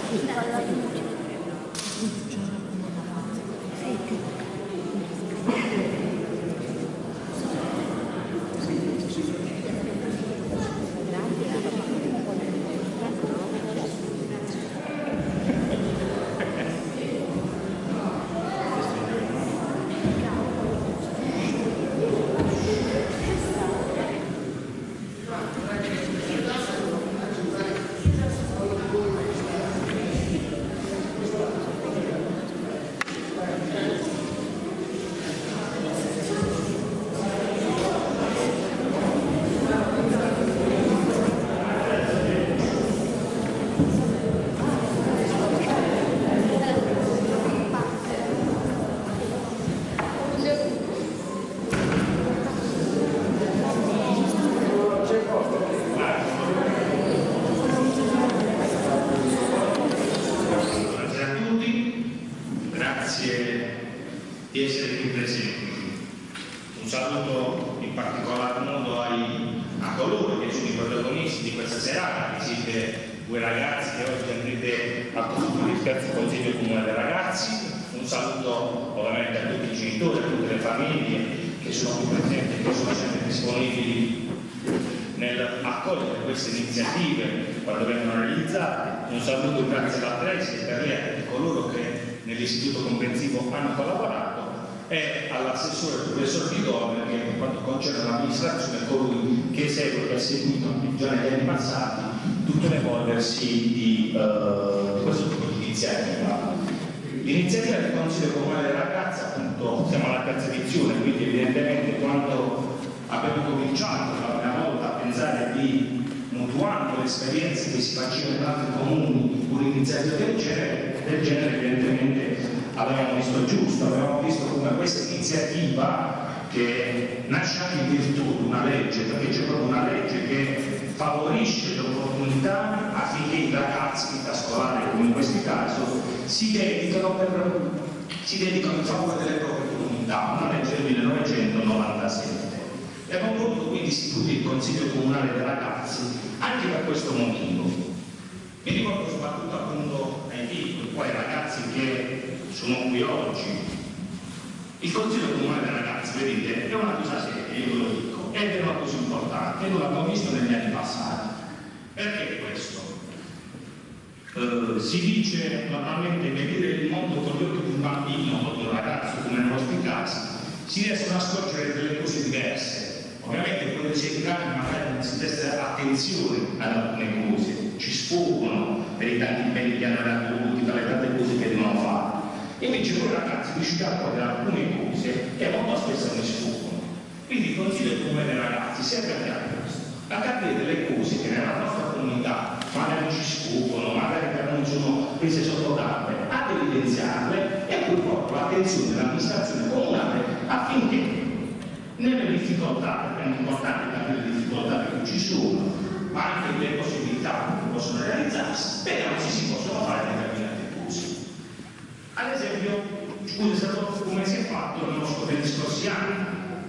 di essere qui presenti. Un saluto in particolar modo a coloro che sono i protagonisti di questa serata, che siete voi ragazzi che oggi andrete a costruire il terzo Consiglio Comunale dei Ragazzi. Un saluto ovviamente a tutti i genitori, a tutte le famiglie che sono qui presenti e che sono sempre disponibili nell'accogliere queste iniziative quando vengono realizzate. Un saluto grazie alla Presi e per lei a tutti coloro che nell'istituto comprensivo hanno collaborato, e all'assessore professor Di Dome che per quanto concerne l'amministrazione è colui che segue e ha seguito già negli anni passati tutto l'evolversi di questo tipo di iniziativa. L'iniziativa del Consiglio Comunale dei Ragazzi, appunto, siamo alla terza edizione, quindi evidentemente quando abbiamo cominciato la prima volta a pensare di mutuando le esperienze che si facevano in altri comuni un'iniziativa del genere evidentemente avevamo visto giusto, avevamo visto come questa iniziativa che nasce anche in virtù di una legge, perché c'è proprio una legge che favorisce le opportunità affinché i ragazzi in età scolare, come in questo caso, si dedicano in favore delle proprie comunità, una legge del 1997. E abbiamo voluto quindi istituire il Consiglio Comunale dei Ragazzi anche per questo motivo. Mi ricordo soprattutto appunto ai piccoli, poi ai ragazzi che sono qui oggi. Il Consiglio Comunale dei Ragazzi, vedete, è una cosa seria, io ve lo dico, ed è una cosa importante, e non l'abbiamo visto negli anni passati. Perché questo? Si dice normalmente vedere il mondo con gli occhi di un bambino o di un ragazzo, come nei nostri casi, si riescono a scorgere delle cose diverse. Ovviamente quando si è grandi magari non si presta attenzione ad alcune cose, ci sfuggono per i tanti impegni che hanno raggiunti, per le tante cose che devono fare. Invece voi ragazzi riuscite a cogliere alcune cose che molto spesso non sfuggono. Quindi il Consiglio Comunale dei Ragazzi serve anche a questo, a capire delle cose che nella nostra comunità magari ci sfuggono, magari non sono prese sotto gambe, ad evidenziarle e poi porto l'attenzione dell'amministrazione comunale affinché nelle difficoltà, perché è importante capire le difficoltà che ci sono, ma anche le possibilità che possono realizzarsi, vediamo se si possono fare determinate cose. Ad esempio, come si è fatto negli scorsi anni,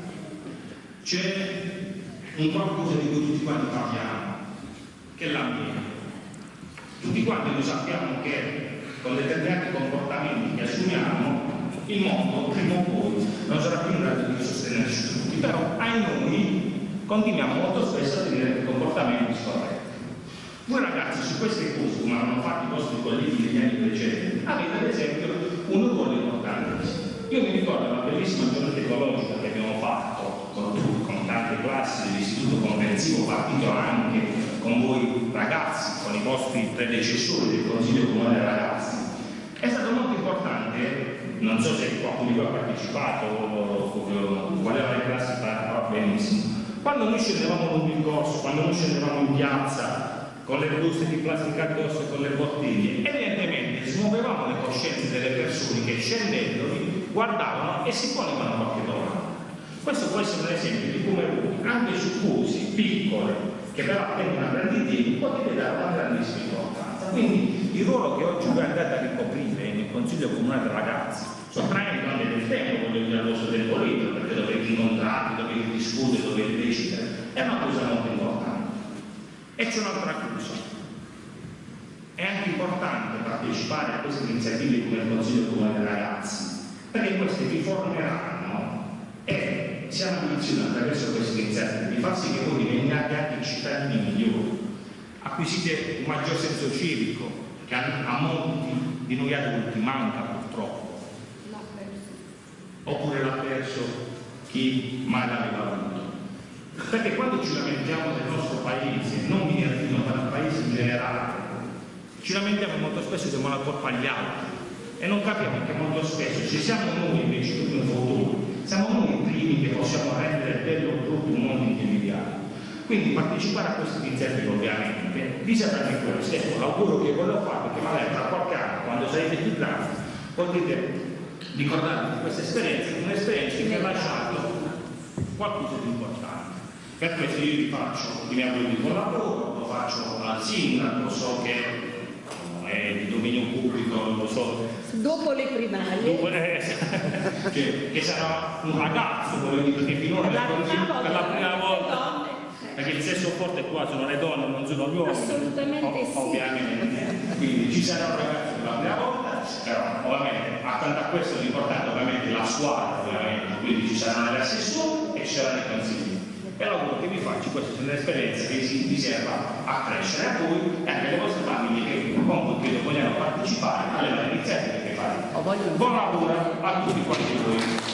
c'è un qualcosa di cui tutti quanti parliamo, che è l'ambiente. Tutti quanti noi sappiamo che con determinati comportamenti che assumiamo il mondo prima o poi non sarà più in grado di sostenerci tutti, però ai noi continuiamo molto spesso a tenere comportamenti scorretti. Voi ragazzi su queste cose, come hanno fatto i vostri colleghi negli anni precedenti, avete ad esempio un ruolo importante. Io mi ricordo una bellissima giornata ecologica che abbiamo fatto con tante classi dell'istituto comprensivo, partito anche con voi ragazzi, con i vostri predecessori del Consiglio Comunale dei Ragazzi. È stato molto importante. Non so se qualcuno di voi ha partecipato o qual era le classi, va benissimo. Quando noi scendevamo lungo il corso, quando noi scendevamo in piazza con le buste di plastica addosso e con le bottiglie, evidentemente smuovevamo le coscienze delle persone che scendendo guardavano e si ponevano qualche domanda. Questo può essere un esempio di come voi, anche su cose piccole, che però tengono a grandi temi, potete dare una grandissima importanza. Quindi il ruolo che oggi voi andate a ricoprire nel Consiglio Comunale dei Ragazzi, sottraendo anche del tempo, voglio dire, al vostro tempo libero, perché dovete incontrarvi, dovete discutere, dovete decidere, è una cosa molto importante. E c'è un'altra cosa. è anche importante partecipare a queste iniziative come il Consiglio Comunale dei Ragazzi, perché queste vi formeranno e siamo ambizionati attraverso queste iniziative di far sì che voi diventiate anche cittadini migliori, acquisite un maggior senso civico che a molti di noi adulti manca purtroppo, oppure l'ha perso chi mai l'aveva avuto. Perché quando ci lamentiamo del nostro paese, non mi riferisco al paese in generale, ci lamentiamo molto spesso e diamo la colpa agli altri e non capiamo che molto spesso se siamo noi invece di un futuro, siamo noi i primi che possiamo rendere bello o brutto un mondo intermediario. Quindi partecipare a queste iniziative ovviamente vi sarà anche questo. Ecco, l'augurio che voglio fare, perché magari tra qualche anno, quando sarete più grandi, potete ricordarvi di questa esperienza, un'esperienza che mi ha lasciato qualcosa di importante. Per questo io vi faccio i miei auguri di buon lavoro, lo faccio al sindaco, so che è di dominio pubblico, lo so. Dopo le primarie. Che sarà un ragazzo, perché finora per la prima volta. Perché il sesso forte qua sono le donne, non sono gli uomini. Assolutamente sì. Ovviamente. Quindi ci sarà un ragazzo per la prima volta, però ovviamente accanto a questo l'importante ovviamente è la squadra, ovviamente. Quindi ci saranno gli assessori e ci saranno i consigli. E l'augurio che vi faccio, questa è un'esperienza che vi serva a crescere a voi e anche alle vostre famiglie che comunque vogliono partecipare alle varie iniziative che fate. Buon lavoro a tutti quanti voi.